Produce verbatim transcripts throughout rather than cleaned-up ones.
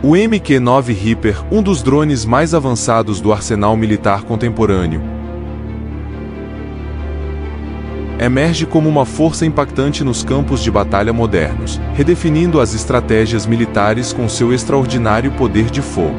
O M Q nove Reaper, um dos drones mais avançados do arsenal militar contemporâneo, emerge como uma força impactante nos campos de batalha modernos, redefinindo as estratégias militares com seu extraordinário poder de fogo.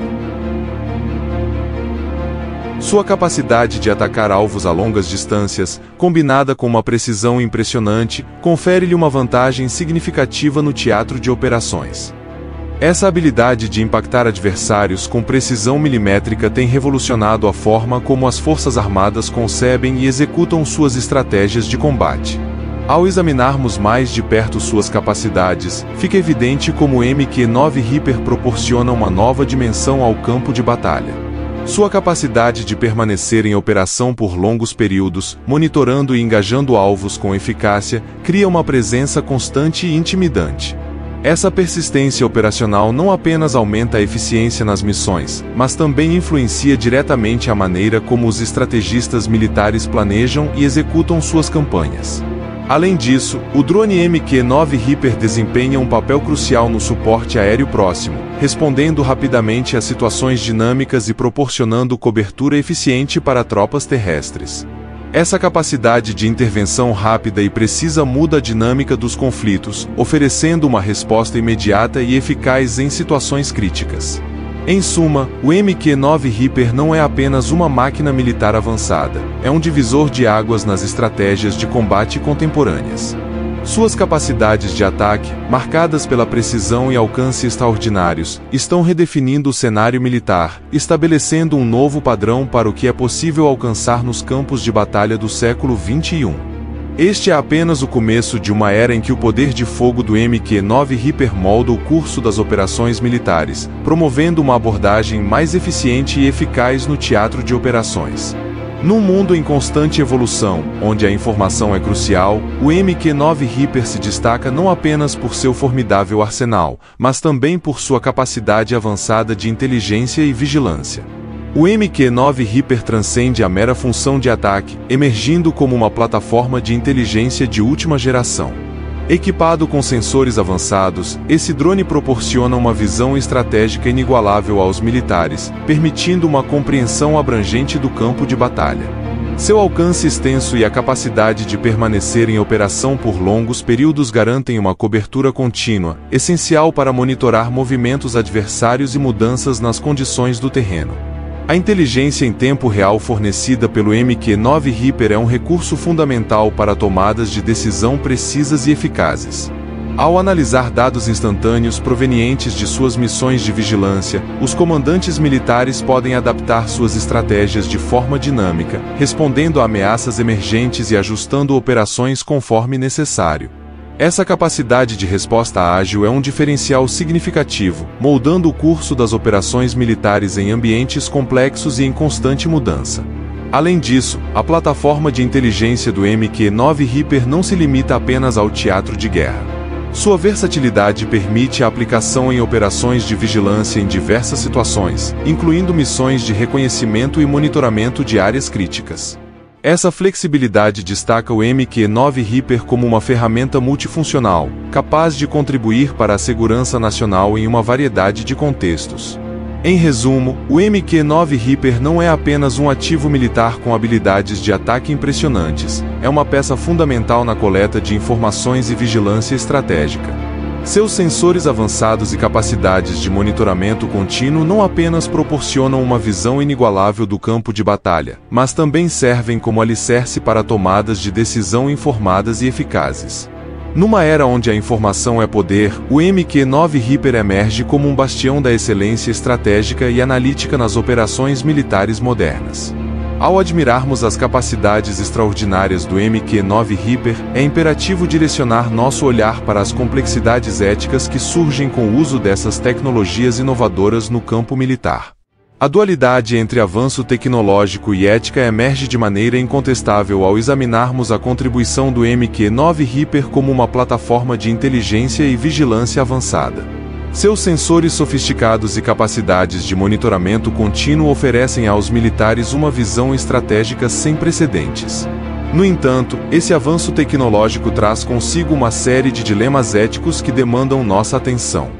Sua capacidade de atacar alvos a longas distâncias, combinada com uma precisão impressionante, confere-lhe uma vantagem significativa no teatro de operações. Essa habilidade de impactar adversários com precisão milimétrica tem revolucionado a forma como as Forças Armadas concebem e executam suas estratégias de combate. Ao examinarmos mais de perto suas capacidades, fica evidente como o M Q nove Reaper proporciona uma nova dimensão ao campo de batalha. Sua capacidade de permanecer em operação por longos períodos, monitorando e engajando alvos com eficácia, cria uma presença constante e intimidante. Essa persistência operacional não apenas aumenta a eficiência nas missões, mas também influencia diretamente a maneira como os estrategistas militares planejam e executam suas campanhas. Além disso, o drone M Q nove Reaper desempenha um papel crucial no suporte aéreo próximo, respondendo rapidamente a situações dinâmicas e proporcionando cobertura eficiente para tropas terrestres. Essa capacidade de intervenção rápida e precisa muda a dinâmica dos conflitos, oferecendo uma resposta imediata e eficaz em situações críticas. Em suma, o M Q nove Reaper não é apenas uma máquina militar avançada, é um divisor de águas nas estratégias de combate contemporâneas. Suas capacidades de ataque, marcadas pela precisão e alcance extraordinários, estão redefinindo o cenário militar, estabelecendo um novo padrão para o que é possível alcançar nos campos de batalha do século vinte e um. Este é apenas o começo de uma era em que o poder de fogo do M Q nove Reaper molda o curso das operações militares, promovendo uma abordagem mais eficiente e eficaz no teatro de operações. Num mundo em constante evolução, onde a informação é crucial, o M Q nove Reaper se destaca não apenas por seu formidável arsenal, mas também por sua capacidade avançada de inteligência e vigilância. O M Q nove Reaper transcende a mera função de ataque, emergindo como uma plataforma de inteligência de última geração. Equipado com sensores avançados, esse drone proporciona uma visão estratégica inigualável aos militares, permitindo uma compreensão abrangente do campo de batalha. Seu alcance extenso e a capacidade de permanecer em operação por longos períodos garantem uma cobertura contínua, essencial para monitorar movimentos adversários e mudanças nas condições do terreno. A inteligência em tempo real fornecida pelo M Q nove Reaper é um recurso fundamental para tomadas de decisão precisas e eficazes. Ao analisar dados instantâneos provenientes de suas missões de vigilância, os comandantes militares podem adaptar suas estratégias de forma dinâmica, respondendo a ameaças emergentes e ajustando operações conforme necessário. Essa capacidade de resposta ágil é um diferencial significativo, moldando o curso das operações militares em ambientes complexos e em constante mudança. Além disso, a plataforma de inteligência do M Q nove Reaper não se limita apenas ao teatro de guerra. Sua versatilidade permite a aplicação em operações de vigilância em diversas situações, incluindo missões de reconhecimento e monitoramento de áreas críticas. Essa flexibilidade destaca o M Q nove Reaper como uma ferramenta multifuncional, capaz de contribuir para a segurança nacional em uma variedade de contextos. Em resumo, o M Q nove Reaper não é apenas um ativo militar com habilidades de ataque impressionantes, é uma peça fundamental na coleta de informações e vigilância estratégica. Seus sensores avançados e capacidades de monitoramento contínuo não apenas proporcionam uma visão inigualável do campo de batalha, mas também servem como alicerce para tomadas de decisão informadas e eficazes. Numa era onde a informação é poder, o M Q nove Reaper emerge como um bastião da excelência estratégica e analítica nas operações militares modernas. Ao admirarmos as capacidades extraordinárias do M Q nove Reaper, é imperativo direcionar nosso olhar para as complexidades éticas que surgem com o uso dessas tecnologias inovadoras no campo militar. A dualidade entre avanço tecnológico e ética emerge de maneira incontestável ao examinarmos a contribuição do M Q nove Reaper como uma plataforma de inteligência e vigilância avançada. Seus sensores sofisticados e capacidades de monitoramento contínuo oferecem aos militares uma visão estratégica sem precedentes. No entanto, esse avanço tecnológico traz consigo uma série de dilemas éticos que demandam nossa atenção.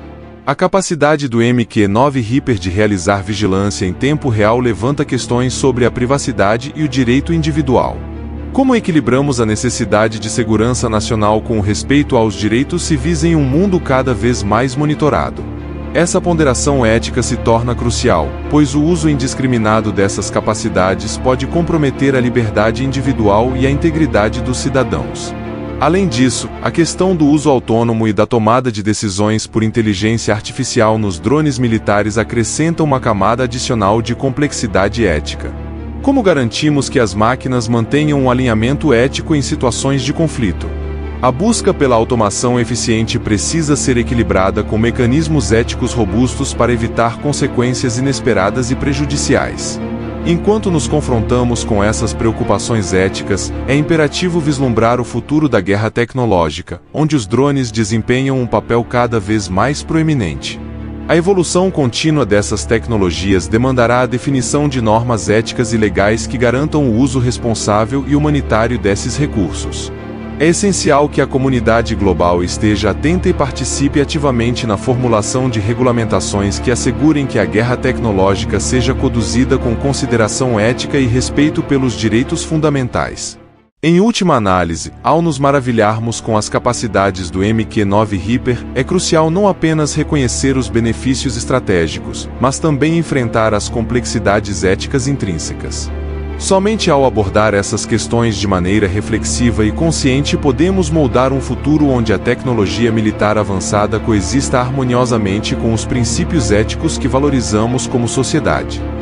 A capacidade do M Q nove Reaper de realizar vigilância em tempo real levanta questões sobre a privacidade e o direito individual. Como equilibramos a necessidade de segurança nacional com o respeito aos direitos civis em um mundo cada vez mais monitorado? Essa ponderação ética se torna crucial, pois o uso indiscriminado dessas capacidades pode comprometer a liberdade individual e a integridade dos cidadãos. Além disso, a questão do uso autônomo e da tomada de decisões por inteligência artificial nos drones militares acrescenta uma camada adicional de complexidade ética. Como garantimos que as máquinas mantenham um alinhamento ético em situações de conflito? A busca pela automação eficiente precisa ser equilibrada com mecanismos éticos robustos para evitar consequências inesperadas e prejudiciais. Enquanto nos confrontamos com essas preocupações éticas, é imperativo vislumbrar o futuro da guerra tecnológica, onde os drones desempenham um papel cada vez mais proeminente. A evolução contínua dessas tecnologias demandará a definição de normas éticas e legais que garantam o uso responsável e humanitário desses recursos. É essencial que a comunidade global esteja atenta e participe ativamente na formulação de regulamentações que assegurem que a guerra tecnológica seja conduzida com consideração ética e respeito pelos direitos fundamentais. Em última análise, ao nos maravilharmos com as capacidades do M Q nove Reaper, é crucial não apenas reconhecer os benefícios estratégicos, mas também enfrentar as complexidades éticas intrínsecas. Somente ao abordar essas questões de maneira reflexiva e consciente podemos moldar um futuro onde a tecnologia militar avançada coexista harmoniosamente com os princípios éticos que valorizamos como sociedade.